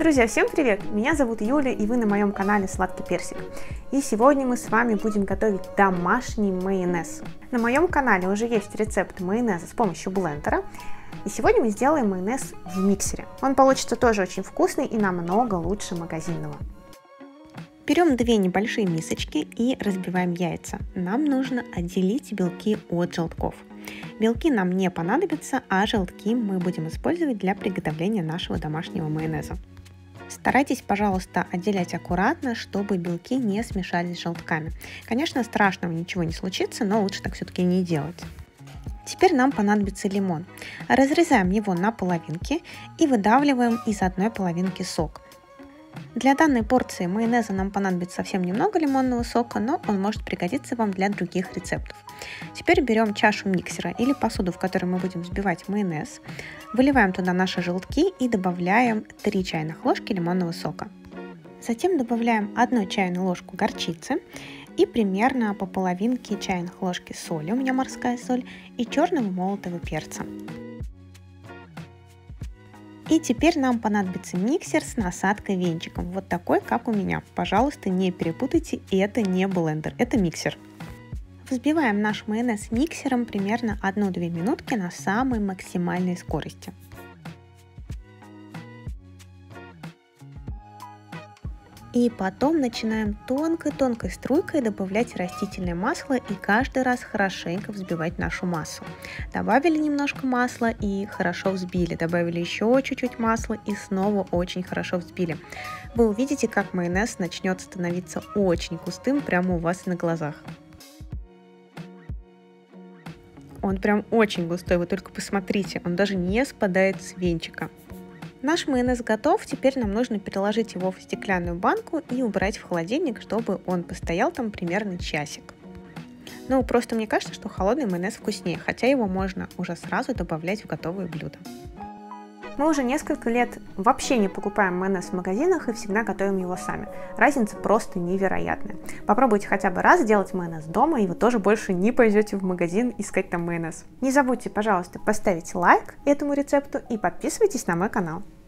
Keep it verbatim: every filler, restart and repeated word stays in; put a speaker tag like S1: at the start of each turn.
S1: Друзья, всем привет! Меня зовут Юля, и вы на моем канале Сладкий Персик. И сегодня мы с вами будем готовить домашний майонез. На моем канале уже есть рецепт майонеза с помощью блендера. И сегодня мы сделаем майонез в миксере. Он получится тоже очень вкусный и намного лучше магазинного. Берем две небольшие мисочки и разбиваем яйца. Нам нужно отделить белки от желтков. Белки нам не понадобятся, а желтки мы будем использовать для приготовления нашего домашнего майонеза. Старайтесь, пожалуйста, отделять аккуратно, чтобы белки не смешались с желтками. Конечно, страшного ничего не случится, но лучше так все-таки не делать. Теперь нам понадобится лимон. Разрезаем его на половинки и выдавливаем из одной половинки сок. Для данной порции майонеза нам понадобится совсем немного лимонного сока, но он может пригодиться вам для других рецептов. Теперь берем чашу миксера или посуду, в которой мы будем взбивать майонез, выливаем туда наши желтки и добавляем три чайных ложки лимонного сока. Затем добавляем одну чайную ложку горчицы и примерно по половинке чайных ложки соли, у меня морская соль, и черного молотого перца. И теперь нам понадобится миксер с насадкой венчиком, вот такой, как у меня. Пожалуйста, не перепутайте, это не блендер, это миксер. Взбиваем наш майонез миксером примерно одну-две минутки на самой максимальной скорости. И потом начинаем тонкой-тонкой струйкой добавлять растительное масло и каждый раз хорошенько взбивать нашу массу. Добавили немножко масла и хорошо взбили. Добавили еще чуть-чуть масла и снова очень хорошо взбили. Вы увидите, как майонез начнет становиться очень густым прямо у вас на глазах. Он прям очень густой, вы только посмотрите, он даже не спадает с венчика. Наш майонез готов, теперь нам нужно переложить его в стеклянную банку и убрать в холодильник, чтобы он постоял там примерно часик. Ну, просто мне кажется, что холодный майонез вкуснее, хотя его можно уже сразу добавлять в готовые блюда. Мы уже несколько лет вообще не покупаем майонез в магазинах и всегда готовим его сами. Разница просто невероятная. Попробуйте хотя бы раз сделать майонез дома, и вы тоже больше не пойдете в магазин искать там майонез. Не забудьте, пожалуйста, поставить лайк этому рецепту и подписывайтесь на мой канал.